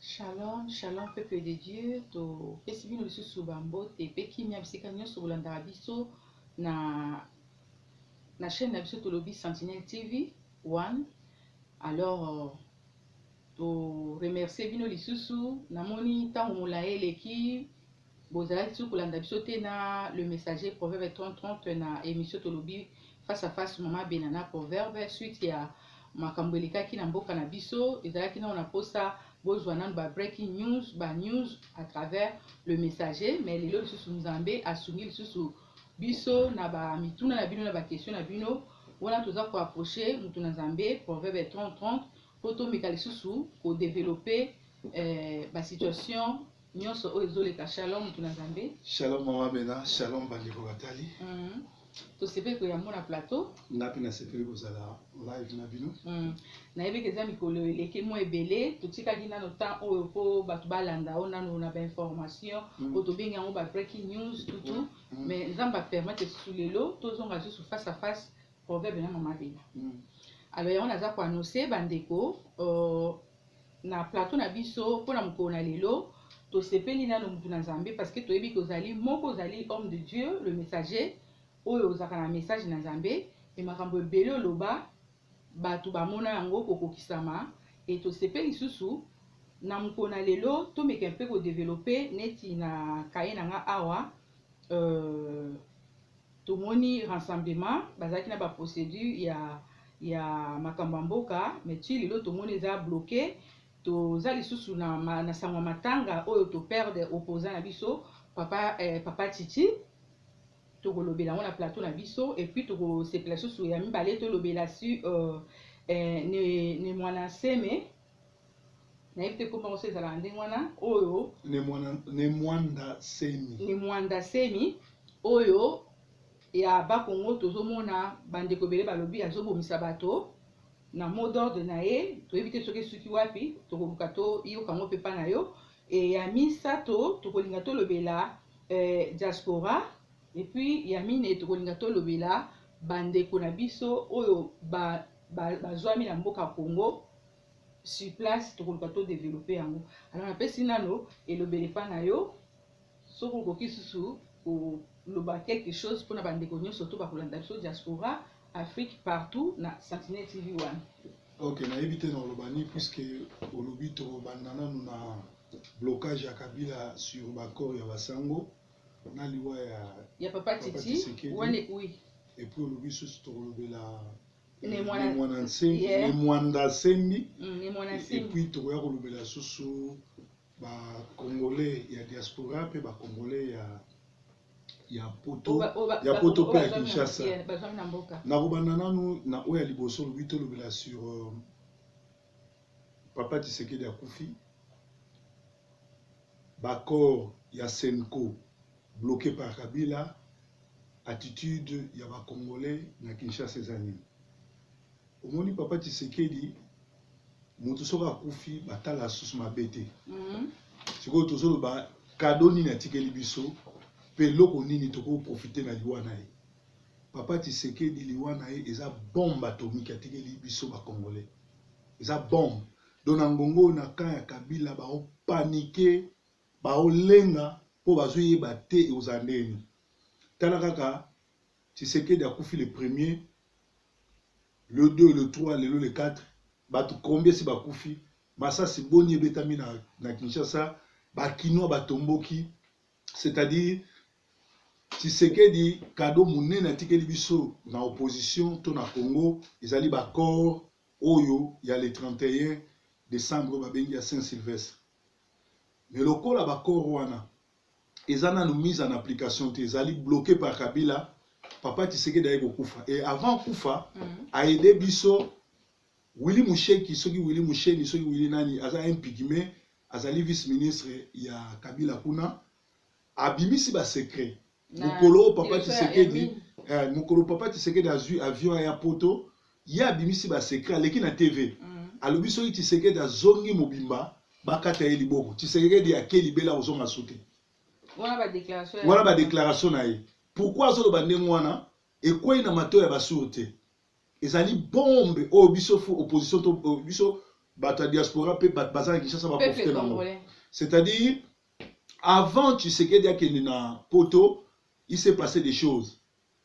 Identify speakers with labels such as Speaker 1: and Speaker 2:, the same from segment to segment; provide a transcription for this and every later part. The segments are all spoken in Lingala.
Speaker 1: Shalom, shalom, peuple de Dieu. To pesibino biso subambo te peki mia bisika nyonso bolanda biso na chaîne na biso tolobi Sentinelle TV 1. Alors to remercier bino lisusu namoni tango molaye leki bozala biso kolanda biso te na le messager proverbe 30 na émission tolobi face à face mama benana proverbe suite ya makambo elekaki na mboka na biso ezalaki na on a posta bozwa nanu ba breaking news ba news à travers le messager mais lelo lisusu nzambe asungi lisusu biso na ba mituna na bino na ba question na bino wana toza ko approcher mutu na nzambe proverbe 30 po tomeka lisusu ko développer ba situation nyonso oyo ezoleka. Shalom mutu na nzambe.
Speaker 2: Shalom mama bena, shalom bandeko batali.
Speaker 1: To sepe ko yambo na plateau
Speaker 2: napi na sepe ko zala live na bino
Speaker 1: na yebe ke za mikolo eleke mo ebele totikaki nano temps oyo po bato balanda o nano na ba information o to benga ngo ba breaking news tout mais nzamba permettre sous lelo tozonga juste face à face proverbe na mama bena. Alors on a za ko annoncer bandeko na plateau na biso po na mukolo na lelo to sepeli nano mutu na nzambe parce que to yebi ko zali moko zali homme de Dieu le messager oyo ozaka na message na nzambe e makambo ebele oloba bato bamona yango kokokisama e tosepeli lisusu na mokolo na lelo tomeka mpe kodevelope neti na kaye na nga awa tomoni rassemblement bazalaki na baprocédure ya makambo ya mboka mais ti lelo tomoni eza bloqué toza lisusu na sango matanga oyo toperde opposant na biso papa Titi tokolobela ngo na plateau na biso et puis tokosepela susu ya mibale tolobela su ne mwana seme nayebi te komba koso ezala ndenge wana oyo
Speaker 2: ne mwanda semi
Speaker 1: oyo ya bakongo tozomona bandeko ebele balobi azobomisa bato na mot d'ordre na ye toyebi te soki suki wapi tokoluka toyoka ngo mpepa na yo e ya misato tokolinga tolobela diaspora et puis yamine tokolinga tolobela bandeko na biso oyo bazwami na mboka Congo sur place tokoluka to développer yango. Alors napesi nano elobele pa na yo soko okoki susu koloba quelque chose mpona bandeko nyonso to bakolanda biso diaspora Afrique partout na Sentinelle TV 1.
Speaker 2: Ok, nayebi te na olobani puisque olobi tokobanda nanu na blocage ya Kabila sur bakor ya basango na liwa
Speaker 1: ya papa Titi wane oui
Speaker 2: et puis olobi susu tokolobela
Speaker 1: ne
Speaker 2: mwanda sembi
Speaker 1: et
Speaker 2: puis tokoya kolobela susu ba congolais ya diaspora pe ba congolais ya poto pe ya Kinshasa na kobanda nanu na oya liboso olobi tolobela sur papa Tshisekedi akufi bakor ya Senko bloqué par Kabila, attitude ya ba Congolais na Kinshasa ezani. Omoni papa Tshisekedi mutu soka kufi batala susu mabete. Siko tozolo ba cadeau nini atikeli biso pe loko nini toko profiter na liwa na ye. Papa Tshisekedi liwa na ye eza bombe atomique atikeli biso ba Congolais. Eza bombe. Dona ngongo na kan ya Kabila ba o paniquer, ba o lenga po bazoye bate ozandeni tala kaka Tshisekedi akufi le premier le 2 le 3 le 4 bato combien si bakufi masasi boni ebetami na Kinshasa bakinoa batomboki c'est-à-dire Tshisekedi cadeau munene atikeli biso na opposition to na Congo ezali bakor oyo ya le 31 décembre babengi ya Saint-Sylvestre mais lokola bakor wana ezana no mise en application te ezali bloqué par Kabila papa Tshisekedi aye kokufa et avant kufa a aidé biso Willy Musheki soki Willy Musheni soki Willy nani aza un pygmée azali vice ministre ya Kabila kuna abimisi ba secret mukolo papa Tshisekedi mukolo papa Tshisekedi azui avion ya poto ya abimisi ba secret aleki na TV alobi soki Tshisekedi azongi mobimba bakata ye liboko Tshisekedi akeli bela ozonga sote voilà ba déclaration na ye pourquoi azolo bandenge wana ekwei na mato ya basourté ezali bombe o biso fu opposition to biso bata diaspora pe bazana Kinshasa ba
Speaker 1: peuple
Speaker 2: profiter nango.
Speaker 1: congolais.
Speaker 2: C'est-à-dire avant Tshisekedi akende na poto, il s'est passé des choses.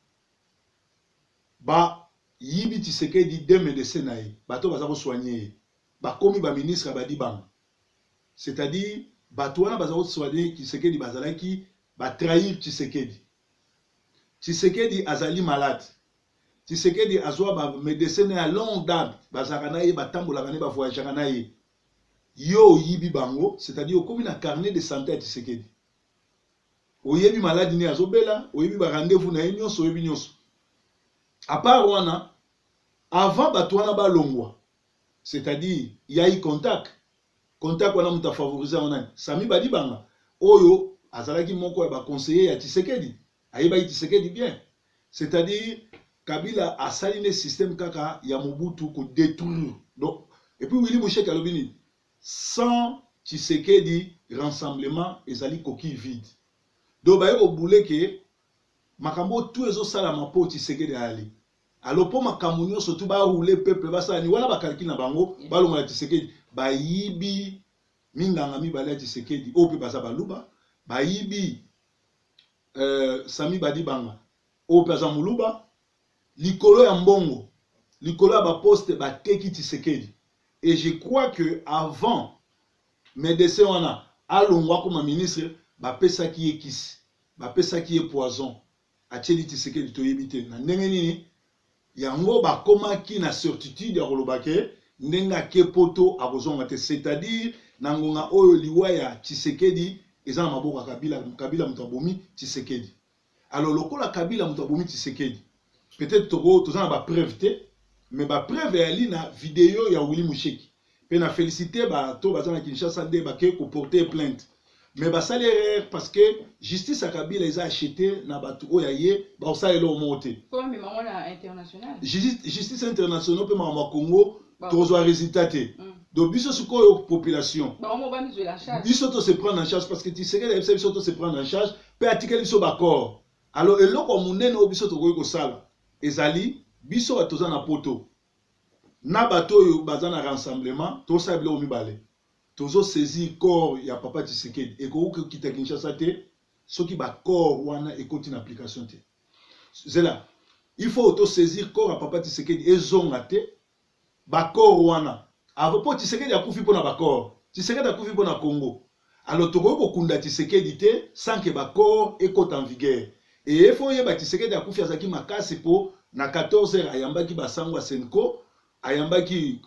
Speaker 2: Ba yibi Tshisekedi deux médecins na ye, bato baza ko soigner. Ba komi ba ministre ba di bang. C'est-à-dire bato wana baza ko soigner Tshisekedi bazalaki ba trahir Tshisekedi. Tshisekedi azali malade. Tshisekedi azwa ba médecin à longue date, bazaka na ye batambola ne ba voyager na ye. Yo yibi bango, c'est-à-dire okomi na carnet de santé à Tshisekedi. Oyebi maladie ni azobela, oyebi ba rendez-vous na ye nyonso, oyebi nyonso. À part wana, avant bato wana ba longwa, c'est-à-dire il y a eu contact. Contact wana muta favoriser wana. Sami badi banga. Oyo azalaki moko ya ba conseiller ya Tshisekedi. Ayeba Tshisekedi bien. C'est-à-dire Kabila a sali système kaka ya Mobutu ko détruire. Donc et puis Willy Mouchek alobini sans Tshisekedi rassemblement ezali coquille vide. Donc ba yo boule ke makambo tout ezo sala mapo Tshisekedi ali. Alors pour makambo nyo surtout ba rouler peuple ba sala ni wala ba calcul na bango ba longa Tshisekedi ba yibi minganga mi bala Tshisekedi ope baza baluba ba yibi Sami badi banga ope baza muluba likolo ya mbongo likolo ya ba poste ba teki Tshisekedi. Et je crois que avant médecin wana alongwa comme ministre ba pesa ki ekisi ba pesa ki poison a tcheli Tshisekedi to yebite na ndenge nini yango ba komaki na certitude ya kolobake ndenga ke poto akozonga te, c'est-à-dire nangonga oyo liwa ya Tshisekedi eza na maboko ya Kabila mutabomi Tshisekedi. Alors lokola Kabila mutabomi Tshisekedi peut-être toza na ba preuve te, mais ba preuve ya li na vidéo ya Willy Moucheki pe na féliciter ba to bazana Kinshasa nde ba ke ko porter plainte. Mais ba sali erreur parce que justice à Kabila ils a acheté na batu oya ye ba osala lo monter.
Speaker 1: Comme mais maman international.
Speaker 2: Justice internationale pe mama Congo tozwa résultat te. Donc biso suko population.
Speaker 1: Ba on va nous la charge.
Speaker 2: Biso to se prendre en charge parce que tu sais que biso to se prendre en charge pe article biso ba corps. Alors eloko munene o biso to ko sala. Ezali biso batoza na poto na bato yo bazana rassemblement to sabile o mibale tozo saisir corps ya papa Tshisekedi et ko kita Kinshasa te soki ba corps wana ekoti na application te zela il faut auto saisir corps ya papa Tshisekedi ezonga te ba corps wana avant po Tshisekedi akufi pona ba corps Tshisekedi akufi pona Congo. Alors toko ko kunda Tshisekedi te sans que ba corps ekota en vigueur. Et il faut que Tshisekedi akufi azaki makasi po na 14h ayambaki basango Senko ayambaki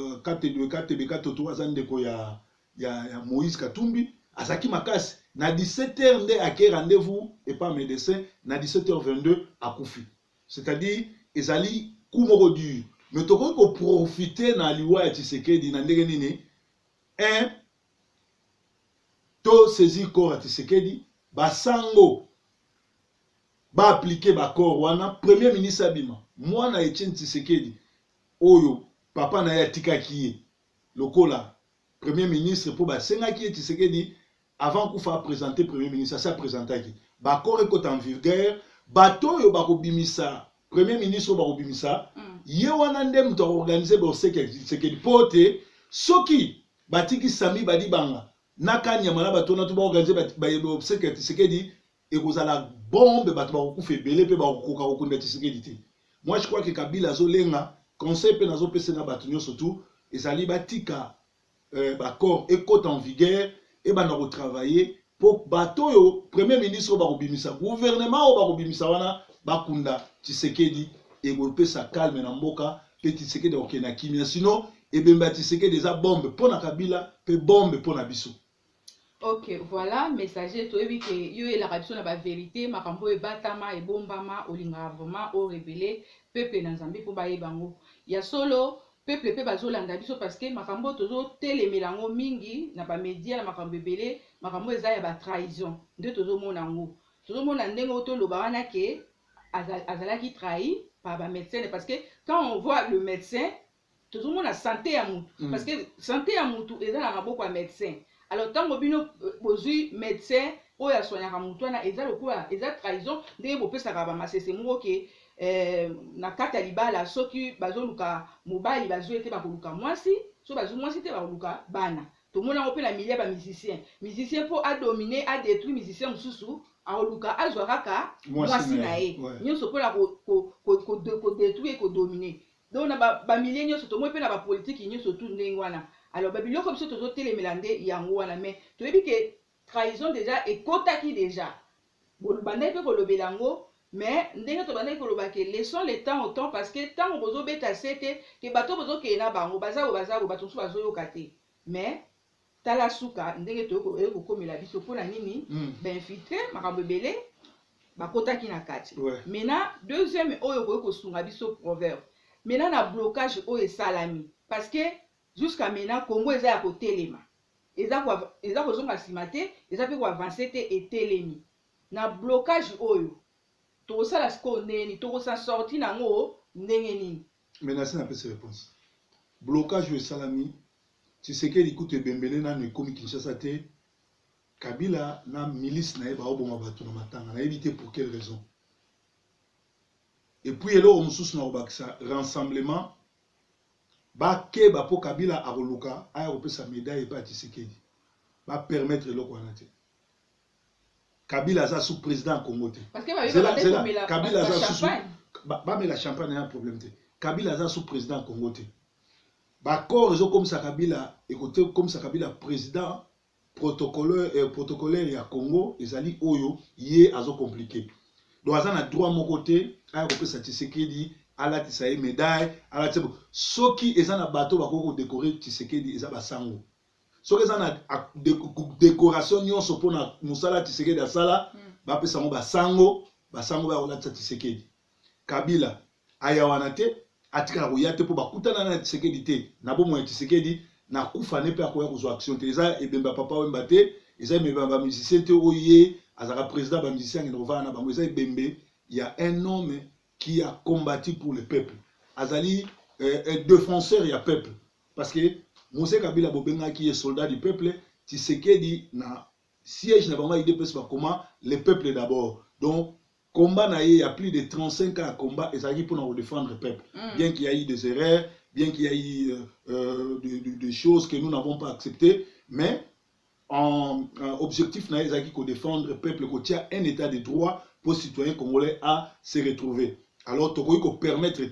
Speaker 2: KTB toto azande ko ya Moïse Katumbi azaki makasi na 17h nde ake rendez-vous et pas médecin na 17h22 akufi. C'est-à-dire ezali kumoko dur. Mais toko ko profiter na liwa ya Tshisekedi na ndenge nini to saisir corps ya Tshisekedi basango ba appliquer ba corps wana premier ministre abima mwana Etienne Tshisekedi oyo papa na ya tikaki ye lokola premier ministre pour ba senga ki Tshisekedi avant kufa présenter premier ministre ça présentaki ba corps ekota en vigueur bato yo ba kobimisa premier ministre ba kobimisa ye wana nde muto organiser ba oseke Tshisekedi pote soki batiki Sami badi banga nakanya mala bato na to ba organiser ba oseke Tshisekedi et vous allez bombe bato ba kufa belé pe ba kokoka kokunda Tshisekedi te. Moi je crois que Kabila zolenga conseil pe nazo pese na bato nyonso surtout ezali batika ba corps ekota en vigueur et ba na retravailler pour bato yo premier ministre ba kobimisa gouvernement ba kobimisa wana bakunda Tshisekedi et go pesa calme na mboka pe Tshisekedi okena kimia sinon et bemba Tshisekedi eza bombe pona Kabila pe bombe pona biso.
Speaker 1: Ok, voilà, messager, tu as vu que yo et la radio na ba vérité, makambo e batama e bombama olinga vraiment au révélé peuple na Zambie pour ba yebango. Ya solo peuple pe bazolanda biso parce que makambo tozo telemelango mingi na ba média na makambo belé, makambo eza ya ba trahison. Nde tozo mona ngo. Tozo mona ndengo to loba wana ke azalaki trahi par ba médecin parce que quand on voit le médecin, tozo mona santé ya mutu parce que santé ya mutu eza na maboko ya médecin. Alors tant bino bozui médecin oya soignaka mutu wana eza lokola eza trahison ndenge bopesaka bamasese moko ke na kati ya libala soki bazoluka mobali bazwi ete bakoluka mwasi so bazwi mwasi te bakoluka bana tomona ngo mpe na milie ba musicien mpo adomine adétruire musicien mosusu akoluka azwa kaka mwasi na ye nyonso mpona kodétruire kodomine donc na bamilie nyonso tomoi mpe na bapolitike nyonso tu ndenge wana alors babiloko biso tozotelemela nde yango wana mais toyebi ke trahison déjà ekotaki déjà bandaki mpe kolobela yango mais ndenge tobandaki koloba ke laissons le temps au temps parce que ntango bozobeta se te ke bato bozokende na bango baza bato mosusu bazoyoka te mais tala suka ndenge toyei kokomela biso mpona nini bainfiltre makambo ebele bakotaki na kati maintenant deuxième oyo koyei kosunga biso proverbe maintenant na blocage oyo esalami parce que jusqu'à maintenant Congo eza ya kotelema eza kozonga nsima te eza mpe koavance te etelemi na blocage oyo tokosala sikoyo ndenge nini tokosa sorti nango ndenge nini
Speaker 2: menasi na pesa réponse blocage oyo esalami Tshisekedi kutu ebembele nano ekomi Kinshasa te Kabila na milice na ye baoboma bato na matanga nayebi te pour quelle raison et puis eloko mosusu na kobakisa rassemblement bakeba mpo Kabila akoluka aya kopesa médaille epai ya Tshisekedi bapermettre eloko wana te Kabila aza sous président ya Congo te Kabila aza sous bamela champagne ya problème te Kabila aza sous président ya Congo te bakor ezokomisa Kabila ekokomisa Kabila président protocolaire ya Congo ezali oyo ye azocompliqué donc aza na droit moko te aya kopesa Tshisekedi alatisa ye médaille alatisa soki eza na bato bakoki kodécorer Tshisekedi eza basango soki eza na décoration nyonso mpona mosala Tshisekedi asala bapesa yango basango baya kolatisa Tshisekedi Kabila aya wana te atikala koya te mpo bakutana na Tshisekedi te na bomoi ya Tshisekedi na kufa ne mpe akoya kozwa action te eza ebemba Papa Wemba te eza ebemba bamusicien te oyo ye azalaka président bamusicien akende kovanda na bango eza ebembe ya un homme qui a combattu pour le peuple azali défenseur ya peuple parce que Mose Kabila bobengaki ye soldat du peuple Tshisekedi na siège na bango IDPS bakoma le peuple d'abord donc combat na ye, il y a plus de 35 ans à combat et ça dit pour nous défendre le peuple. Bien qu'il y ait eu des erreurs, bien qu'il y ait eu des choses que nous n'avons pas acceptées, mais en objectif na ye, il faut défendre le peuple, qu'il y a un état de droit pour les citoyens congolais à se retrouver. Alors, il faut permettre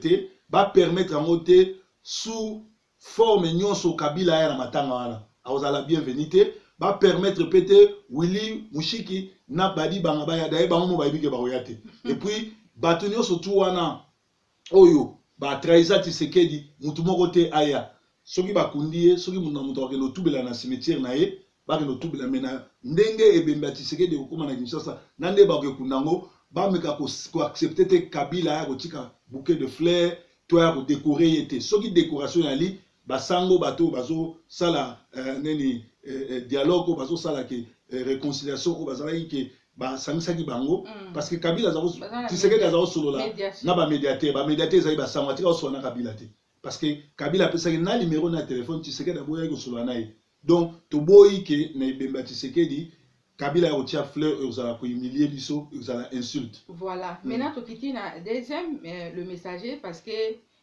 Speaker 2: à monter sous forme nyonso Kabila ya na matanga wana. Alors, la bienvenue va permettre peut-être Willy Mushiki na badi banga ya dae bango ba ibike ba oyate et puis batonyo surtout wana oyo ba trahisa Tshisekedi mutu moko te aya soki bakundi soki mutu akeno tubela na cimetière na ye ba keno tubela mena ndenge ebemba Tshisekedi kokoma na Kinshasa na nde ba kekundango ba meka ko accepter te Kabila ya kotika bouquet de fleurs to ya ko décorer yete soki décoration ya li basango bato bazo sala neni dialogue bazo sala ke réconciliation ko bazala ke ba sangisaki bango parce que Kabila zazo Tshisekedi zazo solola na ba médiateur za ba sango tika so na Kabila te parce que Kabila pesa na numéro na téléphone Tshisekedi aboya ko solola na ye donc to boyi ke na bemba Tshisekedi Kabila otia fleur uzala ko humilier biso uzala insulte
Speaker 1: voilà maintenant to kitina deuxième le messager parce que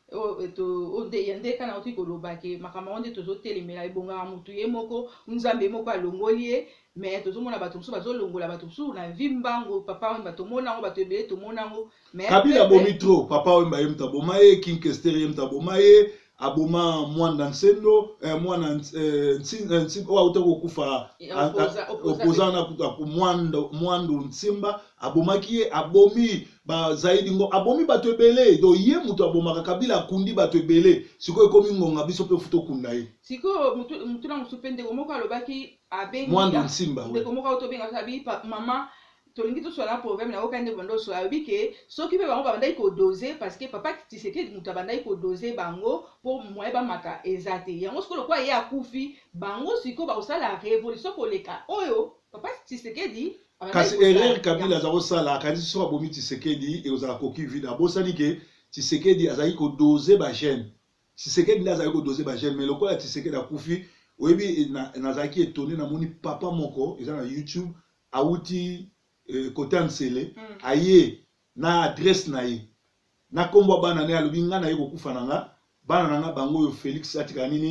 Speaker 1: yande kana oti koloba ke makama onde tozotelemela ebonga mutu ye moko nzambe moko alongoli ye mais tozomona bato mosusu bazolongola bato mosusu na vimbango Papa Wemba tomona ngo bato ebele tomona ngo mais
Speaker 2: Kabila bomi trop Papa Wemba ye mtaboma ye King Kester ye mtaboma ye aboma Mwanda Nsendo mwana Nsimba wa utako kufa opposant na ku Mwandu Nsimba abomaki ye abomi ba zaidi ngo abomi bato ebele do ye mutu abomaka Kabila kundi bato ebele sikoyo ekomi ngonga biso pe futo kunda ye
Speaker 1: sikoyo mutu na musupende komoko alobaki abengi
Speaker 2: Mwandu Nsimba
Speaker 1: de komoko autobenga sabi mama tolingi to sola problème na okande bondo so abi ke soki pe bango bandai ko doser parce que Papa Tshisekedi mutu bandai ko doser bango pour moye ba maka ezate yango siko lokwa ye akufi bango siko ba osala révolution koleka oyo Papa Tshisekedi
Speaker 2: kasi erreur Kabila za osala kandi so abomi Tshisekedi e ozala koki vida bosali ke Tshisekedi azali ko doser ba jeune Tshisekedi la azali ko doser ba jeune mais lokwa Tshisekedi akufi oyebi nazaki étonné na moni papa moko eza na YouTube auti côté Ansele aye na adresse na ye na kombo bana ne alobi nga na ye kokufa nanga bana nanga bango yo Félix atika nini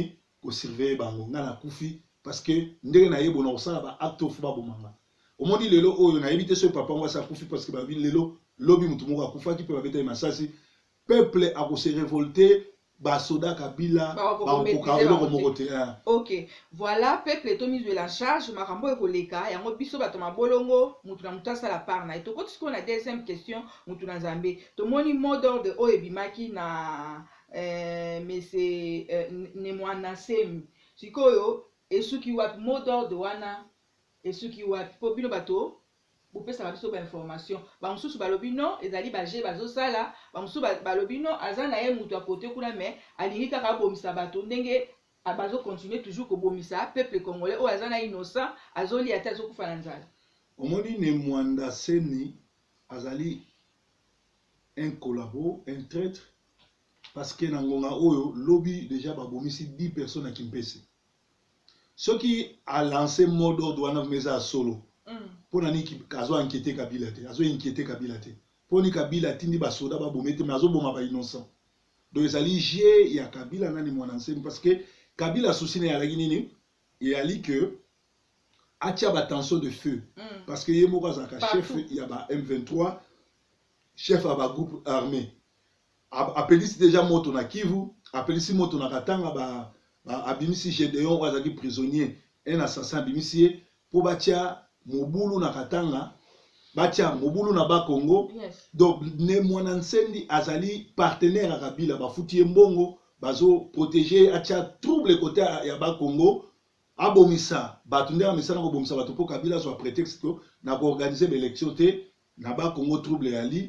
Speaker 2: surveiller bango nga na kufi parce que ndenge na yebo na osala ba acte fu ba bomanga omoni lelo oyo na yebite so papa ngwa sa kufi parce que ba bi lelo lobi mutu moko akufa ki pe ba beta masasi peuple a ko se révolter ba soda Kabila ba ko eloko moko te.
Speaker 1: OK, voilà, peuple to mise la charge makambo e koleka yango biso bato mabolongo mutu na mutasa la part na to ko tiko na deuxième question mutu na Nzambe to moni mot d'ordre o ebimaki na mais c'est Nemwana Semi sikoyo esuki wapi mot d'ordre wana esuki wapi po bino bato bopesa biso ba information ba mususu balobi non ezali baje bazosala ba mususu balobi non aza na ye mutu akote kuna mais alingi kaka bomisa bato ndenge abazo continuer toujours ko bomisa peuple congolais o aza na innocent azoli ata azokufa na nzala.
Speaker 2: Omoni Nemwana Semi azali un collabo un traître parce que na ngonga oyo lobby déjà babomisi 10 personnes à Kimpese. Ce qui a lancé mot d'ordre wana meza solo. Pour nani kazo inquiéter Kabila te, azo inquiéter Kabila te. Pour ni Kabila tindi ba soda ba bomete mais azo boma ba innocent. Donc ezali je ya Kabila nani Nemwana Semi parce que Kabila souci na ya nini et ali que atia ba tension de feu parce que yemo za ka chef ya ba M23 chef à ba groupe armé. Appelisi déjà moto na Kivu, appelisi moto na Katanga ba abimisi Gédéon wazaki prisonnier un assassin abimisi pour batia mobulu na Katanga batia mobulu na ba Congo. Donc Nemwana Semi azali partenaire à Kabila ba futi mbongo bazo protéger atia trouble côté ya ba Congo abomisa batunde amisa na ko bomisa bato po Kabila soit prétexte na ko organiser l'élection te na ba Congo trouble yali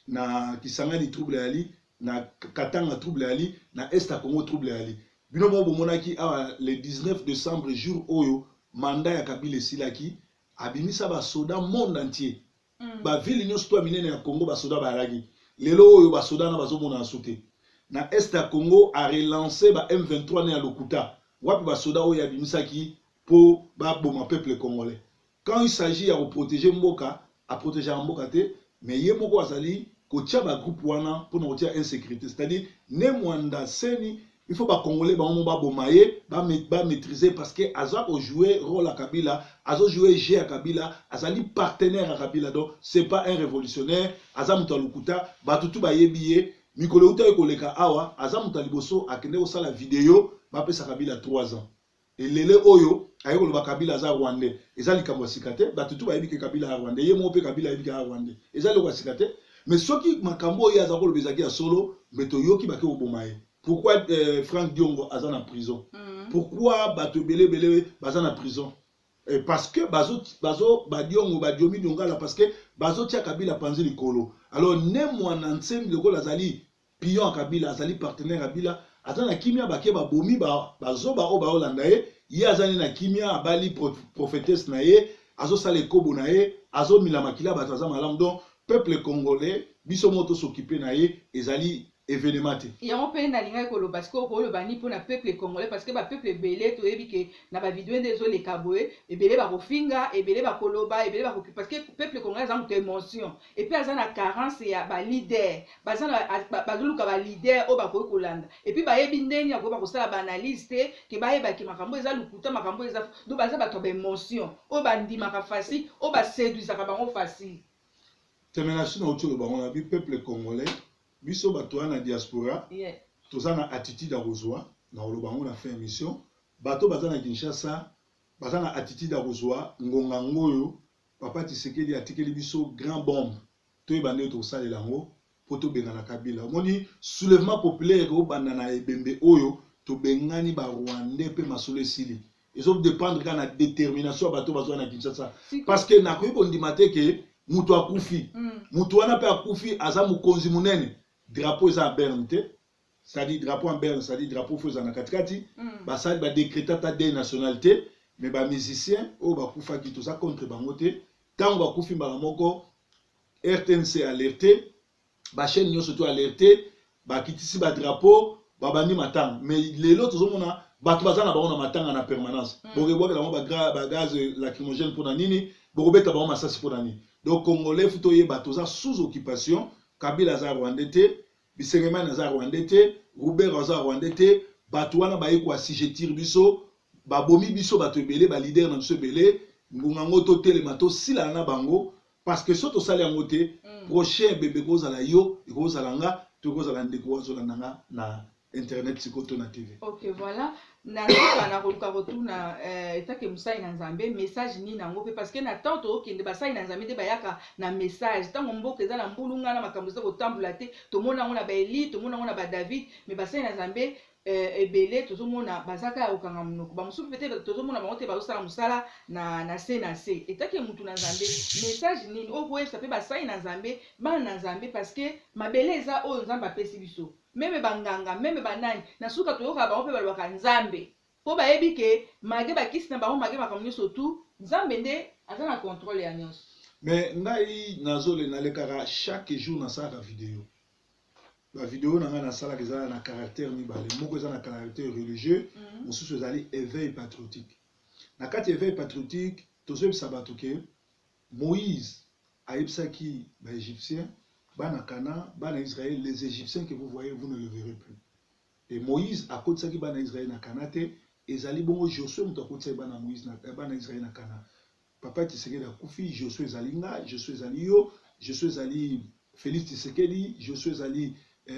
Speaker 2: na Kisangani trouble yali na Katanga trouble ali na Est à Congo trouble ali bino mo monaki le 19 décembre jour oyo mandat ya Kabila silaki abimisa ba soda monde entier ba ville nyonso to minene ya Congo ba soda ba lagi lelo oyo ba soda na bazo mona sauter na Est à Congo a relancé ba M23 na Lokuta wapi ba soda oyo abimisa ki po ba boma peuple congolais quand il s'agit à protéger mboka à protéger mboka te mais ye moko azali kotia ba groupe wana pour noter insécurité c'est-à-dire Nemwana Semi il faut ba congolais ba mo ba bomaye ba maîtriser parce que aza ko jouer rôle à Kabila azo jouer jeu à Kabila azali partenaire à Kabila donc c'est pas un révolutionnaire aza muta Lokuta ba tutu ba yebiye mikolo uta ekoleka awa aza muta liboso akende osala vidéo ba pesa Kabila 3 ans et lele oyo ayeko lo ba Kabila aza rwandais ezali kamwa sikate ba tutu ba yebi ke Kabila rwandais ye mo pe Kabila yebi ke rwandais ezali ko sikate. Mais ce qui makambo ya zako lobezaki ya solo meto yoki bake obomaye. Pourquoi Franck Diongo aza na prison? Pourquoi bato belé baza na prison? Parce que bazo badiongo badiomi dionga parce que bazo tia Kabila panzi likolo. Alors Nemwana Semi lokolo azali pion Kabila azali partenaire Kabila azana kimia bake babomi bazo ba o ba olanda ye azali na kimia abali prophétesse na ye azo sala kobo na ye azo milamakila bato aza malamu donc peuple congolais biso moto s'occuper na ye ezali événement te
Speaker 1: yango pe na linga ko lo parce que ko lo bani pour na peuple congolais parce que ba peuple belé to yebi ke na ba vidéo ndezo le kaboé et belé ba kofinga et belé ba koloba et belé ba parce que peuple congolais a une émotion et puis azana carence ya ba leader bazana bazuluka ba leader o ba ko kolanda et puis ba yebi ndeni ya ko ba ko sala ba analyse te ke ba yeba ki makambo eza lukuta makambo eza do baza ba to ba émotion o ba ndima ka facile o ba séduisa ka bango facile.
Speaker 2: Termination autour de bango na bi peuple congolais biso bato na diaspora toza na attitude à rozwa na olobango na fin émission bato baza na Kinshasa baza na attitude à rozwa ngonga ngoyo papa Tshisekedi atikeli biso grand bombe to ebande to salela ngo poto benga na Kabila moni soulèvement populaire o banda na ebembe oyo to bengani ba Rwandais pe masolo sili ils ont dépendre kana détermination bato bazo na Kinshasa parce que na ko bondima te ke mutu akufi mutu wana pe akufi aza mukonzi munene drapeau eza Berne te c'est-à-dire drapeau en Berne c'est-à-dire drapeau fo na katikati basali ba décréter ta des nationalité mais ba musicien o bakufa ki to ça contre bango te tango bakufi mbala moko RTNC alerté ba chaîne nyonso to alerté ba kitisi ba drapeau ba bandi matanga mais lelo tozomona bato bazana ba ona matanga na permanence bokebwa ba gaz lacrymogène pour na nini bokobeta ba masasi pour na nini. Donc congolais futo ye batoza sous occupation Kabila za Rwandais te Bisengema za Rwandais te Robert za Rwandais te bato wana baye ko assujettir biso babomi biso bato ebele ba leader na biso ebele ngungango to telema to sila na bango parce que soto sali yango te prochain bébé kozala yo ekozala nga to kozala ndeko ozolanda nga na internet sikoto na TV.
Speaker 1: Ok, voilà. Na koluka kotuna etake musai na nzambe message ni nango pe parce que na tant to kende basai na nzambe te bayaka na message tango mboka eza na mbulunga na makambo za kotambula te to mona ngona ba Eli to mona ngona ba David mais basai na nzambe ebele tozomona bazaka ya okanga munoko ba mususu peut-être tozomona bango te bazosala musala na se etake mutu na nzambe message nini okoyebisa pe basai na nzambe bana na nzambe parce que mabele eza oyo nzambe apesi biso meme banganga meme banani na suka toyoka bango pe balobaka nzambe po bayebi ke mage bakisi na bango mage makambo nyonso tu nzambe nde aza na contrôle ya nyonso.
Speaker 2: Mais ngai nazole nalekaka chaque jour nasalaka vidéo la vidéo nanga nasalaka eza na caractère mibale moko eza na caractère religieux mosusu ezali éveil patriotique na kati éveil patriotique tozoyebisa bato ke Moïse ayebisaki baégyptien bana Kana bana Israël les Égyptiens que vous voyez vous ne le verrez plus et Moïse akotisaki bana Israël na Kana te ezali bongo Josué moto akotisaki bana Moïse na bana Israël na Kana papa Tshisekedi akufi Josué ezali nga Josué ezali yo Josué ezali Félix Tshisekedi Josué ezali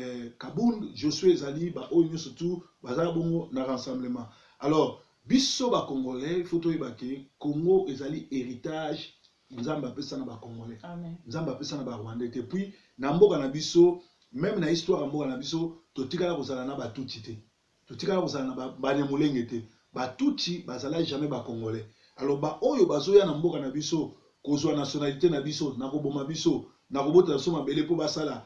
Speaker 2: Kaboul Josué ezali ba oyo surtout bazala bongo na rassemblement alors biso ba congolais faut toyeba ke Congo ezali héritage nzamba apesa na ba congolais nzamba apesa na ba rwandais et puis na mboka na biso même na histoire mboka na biso totikala kozala na batuti te totikala kozala na banemulenge te batuti bazala jamais ba congolais alors ba oyo bazoya na mboka na biso kozwa nationalité na biso na koboma biso na kobota so mabele po basala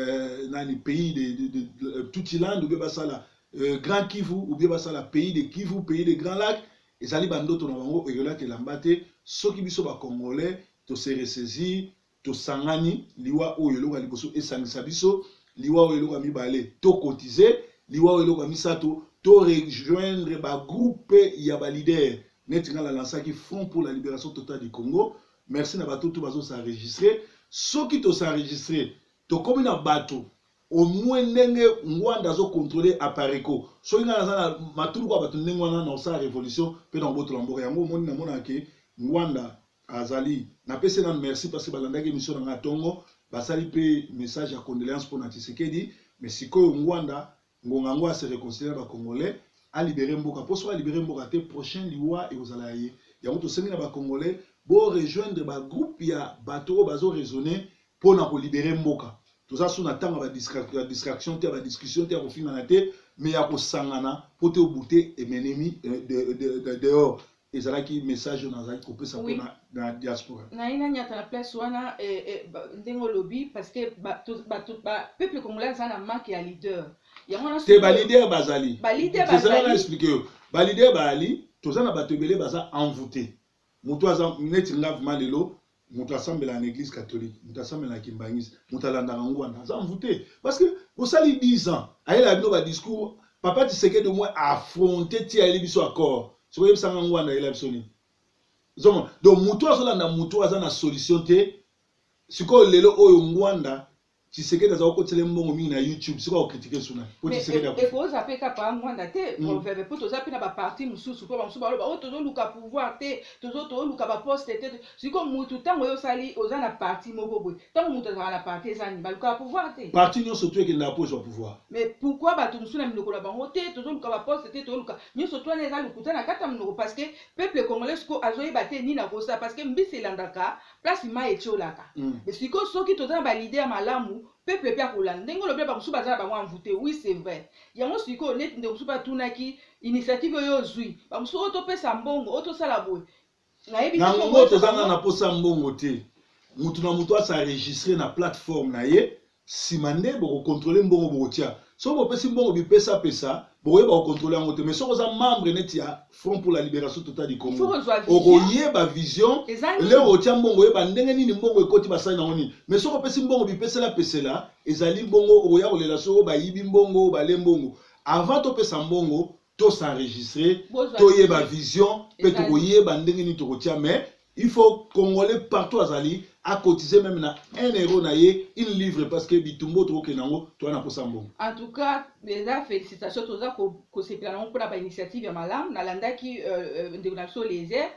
Speaker 2: nani pays de Tutiland ou bien basala Grand Kivu ou bien basala pays de Kivu pays de Grand Lac ezali bandoto na bango eyola ke lambate soki biso ba congolais to se ressaisir to sangani liwa oyo loka liboso esangisa biso liwa oyo loka mibale to cotiser liwa oyo loka misato to rejoindre ba groupe ya ba leader netinga la lancaki Front pour la libération totale du Congo merci na bato tout bazo s'enregistrer soki to s'enregistrer to komi na bato au moins ndenge Rwanda zo contrôler apareko so inga na matulu kwa bato ndenge wana na sa révolution pe na boto la mboka yango moni na mona ke Rwanda azali na pese na merci parce que balandaki mission na Tongo basali pe message ya condoléances pour Tshisekedi mais sikoyo Rwanda ngongango a se réconcilier ba congolais a libérer mboka pour soit libérer mboka te prochain liwa et aux alaye yango to sengi na ba congolais bo rejoindre ba groupe ya bato bazo raisonner pour na ko libérer mboka tout ça sous natanga ba distraction te ba discussion te ko finana te mais ya ko sangana pour te obuter et menemi de dehors ezalaki message na zaki ko pesa pona na diaspora
Speaker 1: na ina nyata na place wana ndengo lobby parce que peuple congolais ça na manque ya leader yango
Speaker 2: te ba leader bazali
Speaker 1: ba leader
Speaker 2: bazali c'est ça na expliquer ba leader bali toza na bato belé baza envoûté mutu aza neti ngavuma lelo mutu asambela na église catholique mutu asambela na kimbangisi mutu alanda ngwana aza envoûté parce que vous sali 10 ans ayela bino ba discours papa Tshisekedi de moi affronter ti ayeli biso accord so yeb sanga ngwana ayela biso ni zomo donc mutu azolanda mutu aza na solution te siko lelo oyo ngwanda Tshisekedi aza okotele mbongo mingi na YouTube siko okritiquer suna po Tshisekedi
Speaker 1: e ko za peka pa ngwanda te proverbe po toza pena ba parti mususu po ba mususu ba loba o tozo luka pouvoir te tozo luka ba poste te siko mutu tango yo sali oza na parti moko boy tango mutu za na parti ezani ba luka pouvoir te
Speaker 2: parti nyo surtout ke na poser pouvoir
Speaker 1: mais pourquoi ba mususu na minoko la bango te tozo luka ba poste te tozo luka nyo surtout na eza lukuta na kata minoko parce que peuple congolais siko azoyi ba te ni na kosa parce que mbisi landaka place ma etiolaka mais siko soki toza ba leader malamu peuple pia kolanda ndenge lo ba mususu bazala bango envoûté oui c'est vrai yango siko net ndenge mususu batunaki initiative yo zui ba mususu oto pesa mbongo oto sala boy
Speaker 2: na ngo tozana na posa mbongo te mutu na mutu asa enregistrer na plateforme na ye simande boko contrôler mbongo bokotia so bo pesi mbongo bipesa pesa boye ba contrôler ngo te mais so za membre net ya Front pour la libération totale du Congo okoye ba vision le otia mbongo yeba ndenge nini mbongo ekoti basali na ngoni mais so ko pesi mbongo bipesa la pesela ezali mbongo oya kolela so ba yibi mbongo ba le mbongo avant to pesa mbongo to s'enregistrer to yeba vision pe to koye ba ndenge nini to kotia mais Il faut Congolais partout à Zali à cotiser même na 1 euro na ye, une livre parce que bitumbo trop kenango toi na posambon.
Speaker 1: En tout cas, déjà félicitations tous ça que c'est plan pour la initiative ya malam na landa qui ndekulaso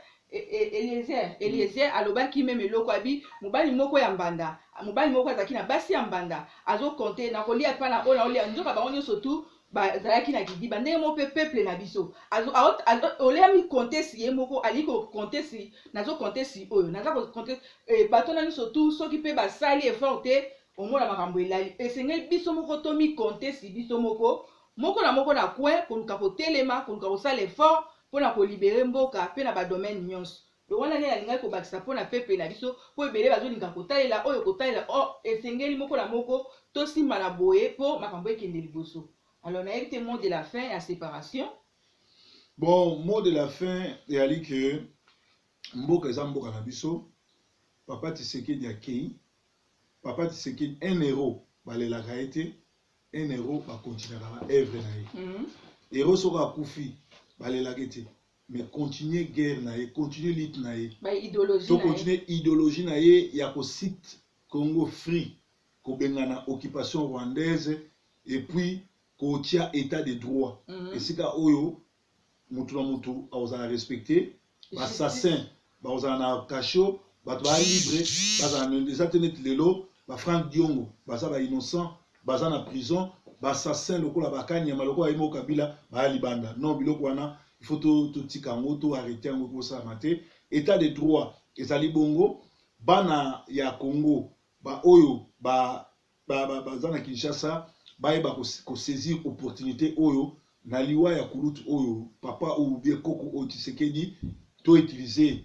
Speaker 1: Eliezer alobaki même eloko abi mobali moko ya mbanda mobali moko azaki na basi ya mbanda azo compter na kolia pa na ola olia nzoka bango nyonso tu bazalaki na kidiba ndenge mo pe peuple na biso olia mi compter si ye moko ali ko compter si nazo compter si oyo naza ko compter bato na nyonso tu soki pe basali effort te omona makambo elali esengeli biso moko to mi compter si biso moko na coin koluka kotelema koluka kosala effort mpona kolibere mboka mpe na badomaine nyonso wana nde alingaki kobakisa mpona peuple na biso mpo ebele bazolinga kotalela oyo kotalela esengeli moko na moko tosimba na boye mpo makambo ekende liboso. Alors nayebi te mot de la fin ya séparation.
Speaker 2: Bon, mot de la fin eyali ke mboka eza mboka na biso papa Tshisekedi akei papa Tshisekedi 1 euro balelaka ye te 1 euro bakontinuaka baevre na ye euro soko akufi balelaka te mais continuer guerre na ye continuer lutte na ye to continuer idéologie na ye ya kosite Congo free kobengana occupation rwandaise et puis kotia état de droit esika oyo mutu na mutu aozala respecté bassassin baozala na kasho bato baa libre bazala eza te neti lelo Frank Diongo baza ba innocent baza na prison bassassin lokola bakanyama lokola Imo Kabila baya libanda non biloko wana il faut totika yango to arrêter yango kosalama te état de droit ezali bongo bana ya Congo ba oyo baza na Kinshasa bayeba kosaisir opportunité oyo na liwa ya kulutu oyo papa ou bien koko oyo Tshisekedi to utiliser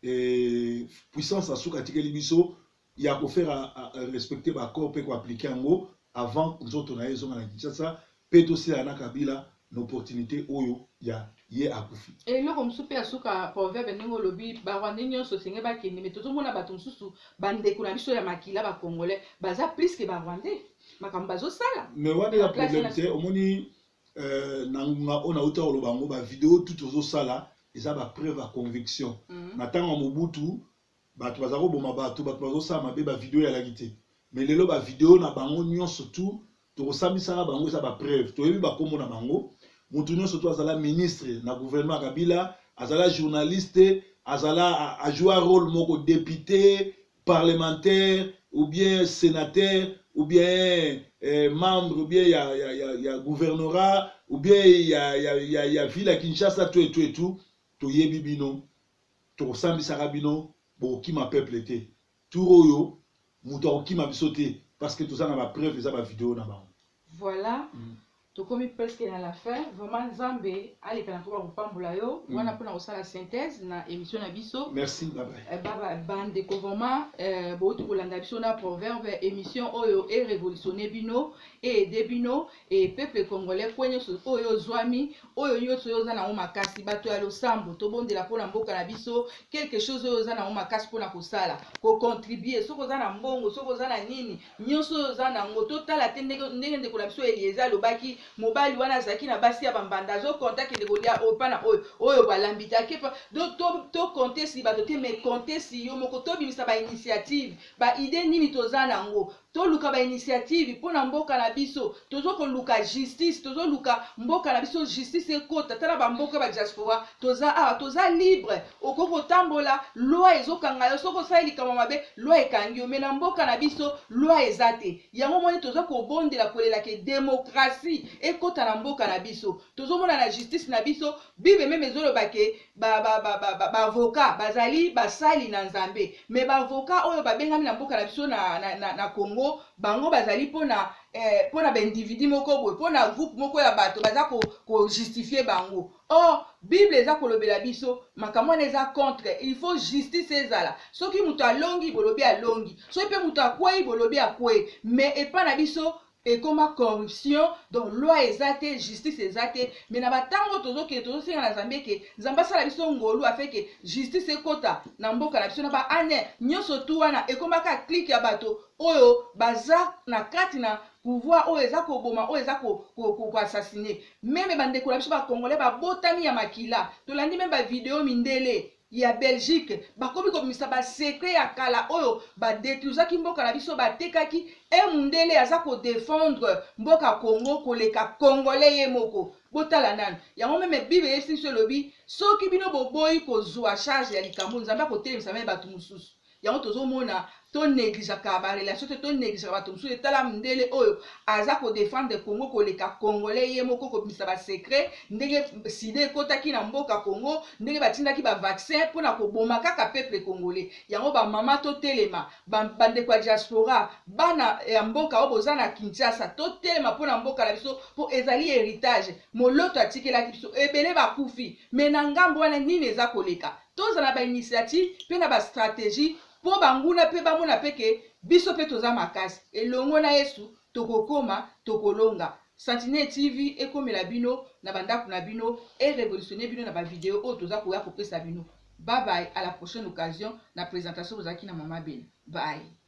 Speaker 2: puissance asuka tikeli biso ya kofaire respecter bakor mpe koapplike yango avant nzoto na ye ezonga na Kinshasa mpe tosila na Kabila na opportunité oyo ya ye akufi
Speaker 1: eloko mosusu mpe asuka proverbe ndenge olobi barwande nyonso esenge bakende me tozomona bato mosusu bandeko na biso ya makila bacongolais baza plus ke barwandais makambo bazosala
Speaker 2: me wana ya problème te omoni na ngunga oyo nauta koloba yango bavideo tu tozosala eza bapreuve ya conviction na ntango ya Mobutu bato baza koboma bato bazosala mabe bavideo eyalaki te me lelo bavideo na bango nyonso tu tokosambisaka bango eza bapreuve toyebi bakombo na bango mutu nyonso to azala ministre na gouvernement Kabila azala journaliste azala ajouer rôle moko député parlementaire ou bien sénateur ou bien membre ou bien ya gouvernorat ou bien ya ville ya Kinshasa tout toyebi bino tokosambisaka bino bokima peuple te tour oyo mutu akokima biso te parce que toza na bapreuve eza bavideo na bango.
Speaker 1: Voilà. Tokomi presque à la fin vraiment Nzambe aleka na koba kopambola yo wana mpona kosala synthèse na émission na biso.
Speaker 2: Merci bye
Speaker 1: baba bandeko vraiment bouti kolanda biso na proverbe émission oyo e révolutionner bino et aider bino et peuple congolais kwenye oyo zwami oyo nyonso oyo za na makasi bato ya losambo tobondela mpona mboka na biso quelque chose oyo za na makasi mpona kosala ko contribuer soko za na mbongo soko za na nini nyonso oyo za na ngo totala te ndenge ndeko na biso Eliezer lobaki mobali wana zaki na basi ya bambanda zo contact de golia opana oyo balambita kepa to compter si bato te mais compter si yo moko to bimisa ba initiative ba idée nini tozana ngo to luka ba initiative pona mboka na biso tozo ko luka justice tozo luka mboka na biso justice ekota tala ba mboka ba diaspora toza libre okoko tambola loi ezokanga yo soko sali kama mabe loi ekangi yo mena mboka na biso loi ezate yango moni tozo ko bondela kolela ke démocratie ekota na mboka na biso tozomona na justice na biso bible meme ezoloba ke ba avocat bazali basali na Nzambe mais ba avocat oyo babengami na mboka na biso na Congo bango bazali pona ba individu moko boye pona groupe moko ya bato baza ko justifier bango. Or bible eza kolobela biso makambo wana eza contre il faut justice ezala soki mutu alongi bolobi alongi soki pe mutu akwei bolobi akwei mais epa na biso ekoma corruption donc loi ezate justice ezate mais na batango tozosenga na Nzambe ke Nzambe asala biso ngolu afeke justice ekota na mboka na biso na ba ane nyonso tu wana ekomaka clique ya bato oyo baza na kati na pouvoir oyo eza koboma oyo eza ko assassiner même bandeko na biso ba congolais ba botami ya makila tolandi même ba vidéo mindele ya Belgique bakomi komisa ba secret ya kala oyo ba détruisaki mboka na biso batekaki mundele aza ko défendre mboka Congo koleka congolais ye moko botala nani yango meme bible yesi so lobi soki bino boboyi kozwa charge ya likambo nzambe akotelemisa me bato mosusu yango tozomona to négligeaka ba relation to négligeaka bato mosusu etala mundele oyo aza ko défendre Congo koleka congolais ye moko kobimisa ba secret ndenge sida ekotaki na mboka Congo ndenge batindaki ba vaccin mpona koboma kaka peuple congolais yango ba mama to telema bandeko ya diaspora bana ya mboka oyo boza na Kinshasa to telema mpona mboka na biso po ezali héritage moloto atikelaki biso ebele bakufi me na ngambo wana nini eza koleka tozala ba initiative mpe na ba stratégie po banguna pe bamona peke biso pe toza makasi elongo na Yesu tokokoma tokolonga Sentinelle TV ekomela bino na bandako na bino et révolutionner bino na ba vidéo oyo toza koya kopesa bino. Bye bye, à la prochaine occasion na présentation ozaki na Mama Ben. Bye.